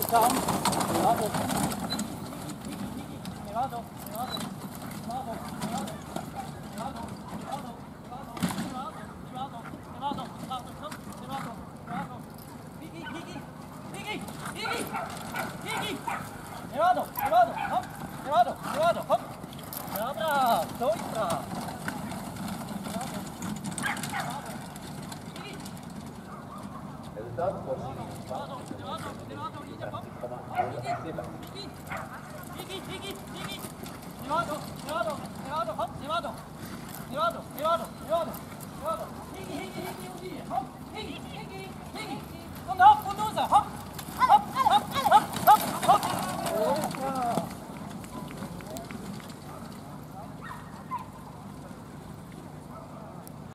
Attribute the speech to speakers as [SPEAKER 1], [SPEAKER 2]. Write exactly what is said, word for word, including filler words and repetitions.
[SPEAKER 1] tam, levado, levado, levado, levado, levado, levado, levado, hop, levado, levado, hop. Dobra, dojka.
[SPEAKER 2] Resultat Porcini.
[SPEAKER 1] Levado, levado, levado, idzie, hop. Digi, digi, digi. Levado, levado, levado, hop, levado. Levado, levado, levado.